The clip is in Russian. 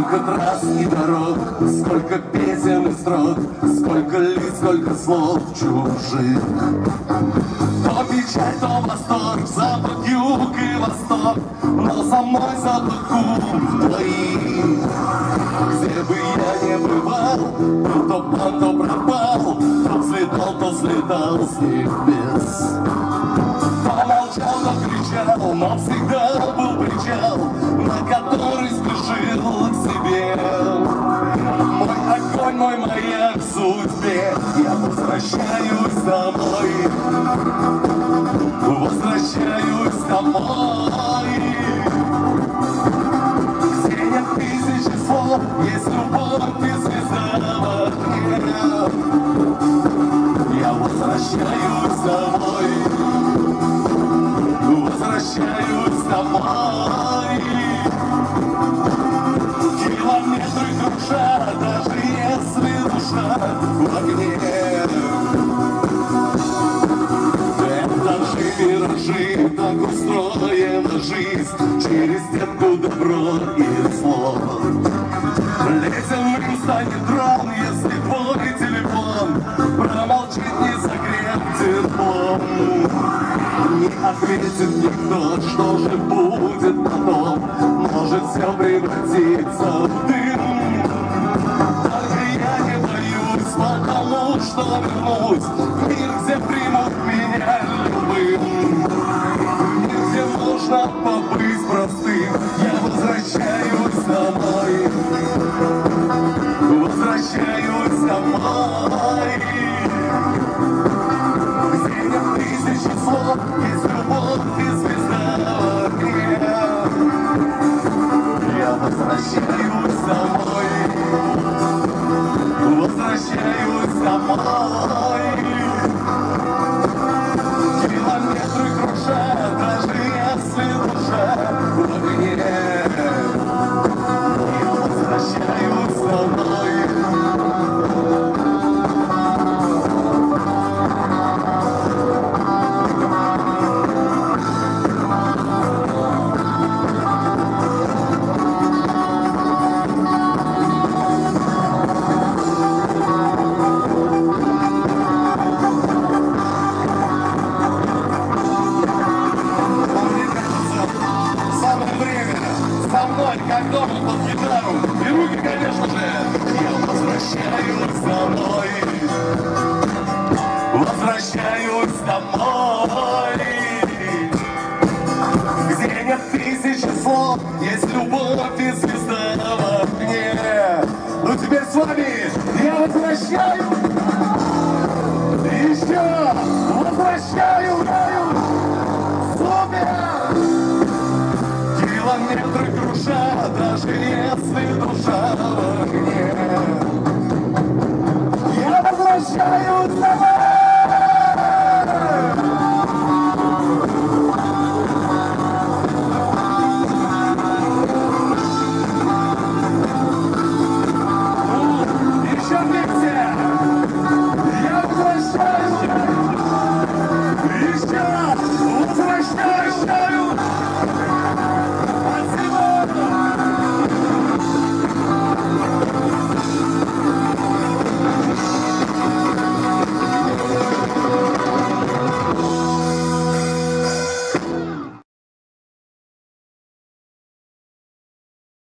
Сколько трасс и дорог, сколько песен и строк, сколько лиц, сколько слов чужих. То печаль, то восторг, запад, юг и восток, но со мной запах губ твоих. Где бы я не бывал, был то план, то пропал, то взлетал с небес. То молчал, то кричал, но всегда был причал, на который спешил к себе. Мой огонь, мой маяк в судьбе, я возвращаюсь домой. Возвращаюсь домой. Где нет тысячи слов, есть любовь и звезда в окне. Я возвращаюсь домой. Возвращаюсь домой. Километры кружат, даже если душа в огне. Миражи, так устроена жизнь, через стенку добро и зло. Летим станет ран, если твой телефон промолчит, не согрет теплом. Не ответит никто, что же будет потом, может все превратиться в дым. Только я не боюсь, потому что вернусь в мир, где примут меня любым. Мир, где можно побыть простым. Я возвращаюсь домой. Возвращаюсь домой. Где нет тысячи слов, есть любовь и звезда в окне. Я возвращаюсь домой. Возвращаюсь домой. Километры кружат, даже если душа в огне. Я возвращаюсь домой. Как дома под гитару, и руки, конечно же. Я возвращаюсь домой. Возвращаюсь домой. Где нет тысячи слов, есть любовь и звезда в окне. Ну теперь с вами я возвращаюсь. Еще возвращаюсь. Супер! Километры кружат, даже если душа